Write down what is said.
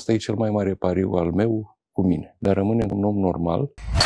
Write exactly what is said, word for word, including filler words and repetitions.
Asta e cel mai mare pariu al meu cu mine. Dar rămâne un om normal.